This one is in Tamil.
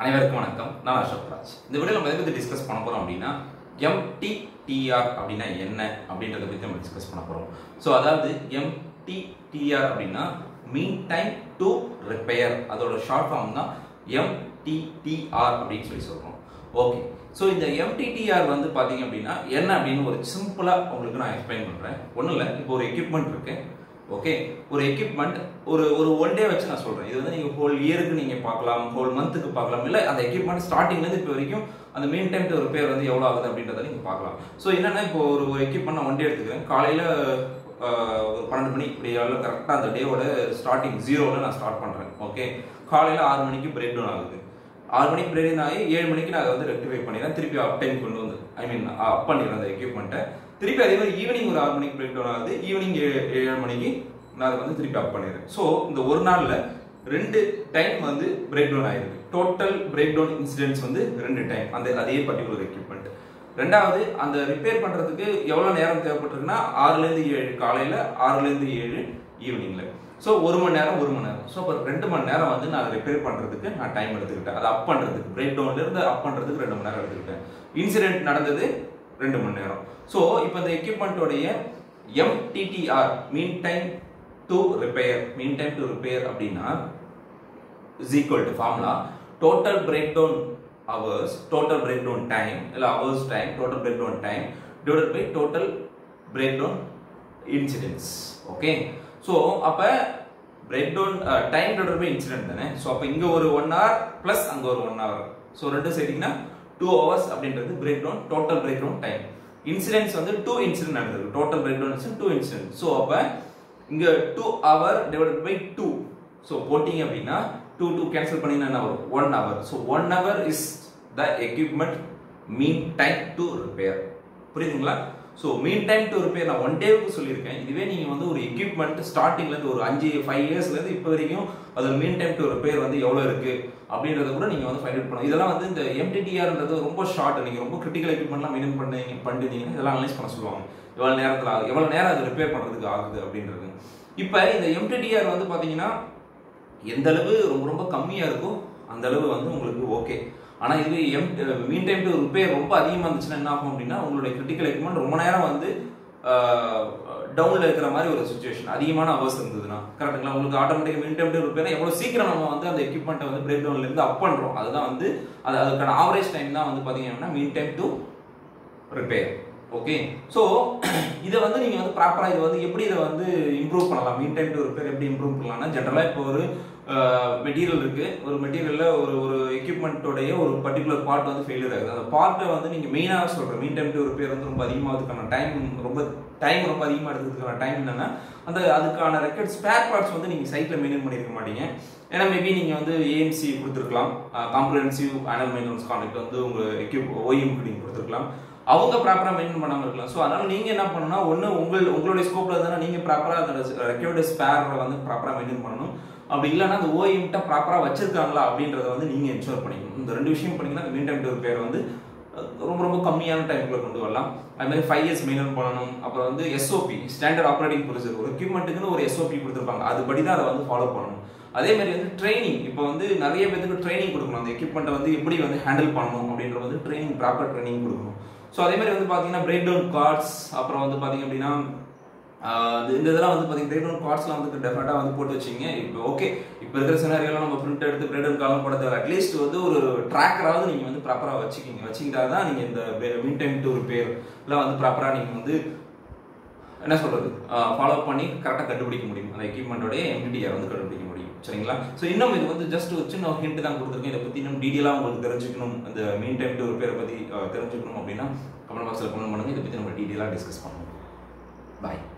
அனைவருக்கும் வணக்கம். நான் Ashokraj. இந்த வீடியோல நம்ம எதை பத்தி டிஸ்கஸ் பண்ண போறோம் அப்படின்னா MTTR அப்படினா என்ன அப்படின்றத பத்தி நம்ம டிஸ்கஸ் பண்ண போறோம். சோ அதாவது MTTR அப்படினா மீன் டைம் டு ரிப்பேர், அதோட ஷார்ட் ஃபார்ம் தான் MTTR அப்படின்னு சொல்றோம். ஓகே, சோ இந்த MTTR வந்து பாத்தீங்க அப்படின்னா என்ன அப்படின்னு ஒரு சிம்பிளா உங்களுக்கு நான் எக்ஸ்பிளைன் பண்றேன். ஒண்ணும் இல்ல, இப்போ ஒரு எக்யூப்மெண்ட் இருக்கு. ஓகே, ஒரு எக்யூப்மெண்ட் ஒரு ஒன் டே வச்சு நான் சொல்றேன். இது வந்து நீங்க ஹோல் இயருக்கு நீங்க பார்க்கலாம், ஹோல் மந்த்துக்கு பார்க்கலாம், இல்ல அந்த எக்யூப்மெண்ட் ஸ்டார்டிங்ல இருந்து இப்போ வரைக்கும் அந்த மெயின் டைம் டு ரிப்பேர் வந்து எவ்வளவு ஆகுது அப்படின்றத நீங்க பார்க்கலாம். சோ என்னன்னா, இப்போ ஒரு எக்யூப்மெண்ட் நான் ஒன் டே எடுத்துக்கிறேன். காலையில ஒரு 12 மணி இப்படி கரெக்டா அந்த டேவோட ஸ்டார்டிங் 0ல நான் ஸ்டார்ட் பண்றேன். ஓகே, காலையில 6 மணிக்கு பிரேக் டவுன் ஆகுது. 6 மணிக்கு பிரேக் டவுன் ஆகி 7 மணிக்கு நான் அதை வந்து ரெக்டிஃபை பண்ணிடுறேன். திருப்பி அப் டைம் கொண்டு வந்து அப் பண்ணிடுறேன் அந்த எக்யூப்மெண்ட்டை. திருப்பி அதே மாதிரி ஈவினிங் ஒரு 6 மணிக்கு பிரேக் டவுன் ஆகுது. ஈவினிங் 7 மணிக்கு நான் அதை வந்து திருப்பி அப் பண்ணிடுறேன். ஸோ இந்த ஒரு நாள்ல 2 டைம் வந்து பிரேக் டவுன் ஆயிருக்கு. டோட்டல் பிரேக் டவுன் இன்சிடென்ட்ஸ் வந்து 2 டைம் அதே பர்டிகுலர் எக்யூப்மெண்ட். ரெண்டாவது, அந்த ரிப்பேர் பண்றதுக்கு எவ்வளவு நேரம் தேவைப்பட்டிருக்குன்னா 6ல இருந்து 7 காலையில, 6ல இருந்து 7 ஈவினிங்ல. ஸோ 1 மணி நேரம் 1 மணி நேரம். ஸோ இப்போ 2 மணி நேரம் வந்து நான் ரிப்பேர் பண்றதுக்கு நான் டைம் எடுத்துக்கிட்டேன். அதை அப் பண்றதுக்கு, பிரேக் டவுன்ல இருந்து அப் பண்றதுக்கு 2 மணி நேரம் எடுத்துக்கிட்டேன். இன்சிடென்ட் நடந்தது 2 மணி நேரம். ஸோ இப்போ இந்த எக்யூப்மெண்ட்டோடைய MTTR mean time to repair அப்படின்னா is equal to formula total breakdown hours, total breakdown time இல்ல hours time, total breakdown time divided by total breakdown incidents. Okay, so அப்ப breakdown time divided by incident தானே. so அப்ப இங்க ஒரு 1 hour plus அங்க ஒரு 1 hour, so ரெண்டு சேர்த்தீங்கன்னா 2 hours அப்படின்றது breakdown, total breakdown time. incidents வந்து 2 incident நடந்திருக்கு. total breakdown is 2 incident. so அப்ப இங்க 2 hour divided by 2, so போட்டிங்க அப்படின்னா 2 cancel பண்ணினா 1 hour. so 1 hour is the equipment mean time to repair. புரியுதுங்களா? so mean time to repair நான் 1 டேவுக்கு சொல்லியிருக்கேன். இதுவே நீங்க வந்து ஒரு எக்யூப்மெண்ட் ஸ்டார்டிங்ல இருந்து ஒரு 5 இயர்ஸ்ல இருந்து இப்போ வரைக்கும் அதோட மீன் டைம் டு ரிப்பேர் வந்து எவ்வளவு இருக்கு அப்படின்றத கூட நீங்க வந்து ஃபைண்ட் அவுட் பண்ணலாம். இதெல்லாம் வந்து இந்த MTTRன்றது ரொம்ப ஷார்ட். நீங்க ரொம்ப கிரிட்டிக்கல் எக்யூப்மெண்ட்லாம் மெயின்டைன் பண்ணிட்டீங்கன்னா இதெல்லாம் அனலைஸ் பண்ண சொல்லுவாங்க. எவ்வளவு நேரம் அது ரிப்பேர் பண்றதுக்கு ஆகுது அப்படின்றது. இப்போ இந்த MTTR வந்து பாத்தீங்கன்னா எந்த அளவு ரொம்ப கம்மியா இருக்கோ அந்த அளவு வந்து உங்களுக்கு ஓகே. ஆனா இது மீன் டைம் டு ரிப்பேர் ரொம்ப அதிகமா இருந்துச்சுன்னா என்ன ஆகும் அப்படின்னா உங்களுடைய கிரிட்டிக்கல் எக்யூப்மெண்ட் ரொம்ப நேரம் வந்து டவுன்ல இருக்கிற மாதிரி ஒரு சிச்சுவேஷன், அதிகமான அவர்ஸ் இருந்ததுன்னா கரெக்டுங்களா. உங்களுக்கு automatic mean time to repair எவ்வளவு சீக்கிரம் நம்ம வந்து அந்த எக்யூப்மெண்ட்டை வந்து பிரேக் டவுன்ல இருந்து அப் பண்றோம், அதுதான் வந்து அதுக்கான ஆவரேஜ் டைம் தான் வந்து பாத்தீங்கன்னா mean time to repair. Okay, so இதை வந்து நீங்க வந்து ப்ராப்பரா இதை வந்து எப்படி இதை வந்து இம்ப்ரூவ் பண்ணலாம், மீன் டைம் டு ரிப்பேர் எப்படி இம்ப்ரூவ் பண்ணலாம்னா, ஜென்ரலா இப்போ ஒரு மெட்டீரியல் இருக்கு. ஒரு மெட்டீரியல்ல ஒரு எக்யூப்மெண்ட்டோடைய ஒரு பர்டிகுலர் பார்ட் வந்து ஃபெயிலியர் ஆகுது. அந்த பார்ட்டை வந்து நீங்க மெயினாக சொல்ற மீன் டைம் டு ரிப்பேர் வந்து ரொம்ப அதிகமாகிறதுக்கான டைம் ரொம்ப அதிகமாக எடுக்கிறதுக்கான டைம் என்னன்னா, அதுக்கான ரெக்கார்ட் ஸ்பேர் பார்ட்ஸ் வந்து நீங்க சைட்ல மெயின்டைன் பண்ணிருக்க மாட்டீங்க. ஏன்னா மேபி நீங்க வந்து AMC கொடுத்துருக்கலாம், காம்ப்ரிஹென்சிவ் ஆனுவல் மெயின்டெனன்ஸ் கான்ட்ராக்ட் வந்து உங்க OEM நீங்க கொடுத்துருக்கலாம். அவங்க ப்ராப்பரா மெயின்டைன் பண்ணாம இருக்கலாம். ஸோ அதனால நீங்க என்ன பண்ணணும்னா, ஒன்று உங்களுடைய ஸ்கோப்ல இருந்தா நீங்க ப்ராப்பரா அதோட ரெக்கார்டு ஸ்பேரை வந்து ப்ராப்பரா மெயின்டைன் பண்ணணும். அப்படி இல்லைன்னா அந்த OEM ப்ராப்பரா வச்சிருக்காங்களா அப்படின்றத வந்து நீங்க என்ஷூர் பண்ணிக்கணும். இந்த 2 விஷயம் பண்ணீங்கன்னா அந்த மீன் டைம் டு ரிப்பேர் வந்து ரொம்ப கம்மியான டைம்ல கொண்டு வரலாம். அது மாதிரி 5 இயர்ஸ் மெயின்டைன் பண்ணணும். அப்புறம் வந்து SOP, ஸ்டாண்டர்ட் ஆப்ரேட்டிங் ப்ரொசீஜர், ஒரு எக்யூப்மெண்ட்டுக்குன்னு ஒரு SOP கொடுத்துருப்பாங்க, அதுபடி தான் அதை வந்து ஃபாலோ பண்ணணும். அதே மாதிரி வந்து ட்ரைனிங், இப்போ வந்து நிறைய பேருக்கு ட்ரைனிங் கொடுக்கணும். அந்த எக்யூப்மெண்ட்டை வந்து எப்படி வந்து ஹேண்டில் பண்ணணும் அப்படின்ற வந்து ட்ரைனிங், ப்ராப்பர் ட்ரைனிங் கொடுக்கணும். ஸோ அதே மாதிரி வந்து பார்த்தீங்கன்னா பிரேக் டவுன் கார்ட்ஸ், அப்புறம் வந்து பார்த்தீங்க அப்படின்னா இந்த இதெல்லாம் வந்து பார்த்தீங்கன்னா பிரேக் டவுன் கார்ட்ஸ்லாம் வந்து டெஃபினட்டாக வந்து போட்டு வச்சிங்க. இப்போ ஓகே, இப்போ இருக்கிற சினாரியோலாம் நம்ம பிரிண்ட் எடுத்து பிரேக் டவுன் கார்ட்லாம் போட தேவை. அட்லீஸ்ட் வந்து ஒரு ட்ராக்கராவது நீங்கள் வந்து ப்ராப்பராக வச்சுக்கிட்டா தான் நீங்கள் இந்த மீன் டைம் டு ரிப்பேர்லாம் வந்து ப்ராப்பராக நீங்கள் வந்து என்ன சொல்றது ஃபாலோ பண்ணி கரெக்டாக கண்டுபிடிக்க முடியும். அந்த எக்யூப்மெண்ட்டோடைய MTTR வந்து கண்டுபிடிக்க முடியும். சரிங்களா? ஸோ இன்னும் இது வந்து ஜஸ்ட் ஒரு சின்ன ஹிண்ட் தான் கொடுத்துருக்கேன். இதை பற்றி இன்னும் டீட்டெயிலாக உங்களுக்கு தெரிஞ்சுக்கணும், அந்த மீன் டைம் டு ரிப்பேரை பற்றி தெரிஞ்சுக்கணும் அப்படின்னா கமெண்ட் பாக்ஸில் கமெண்ட் பண்ணுங்க. இதை பற்றி நம்ம டீட்டெயிலாக டிஸ்கஸ் பண்ணுவோம். பாய்.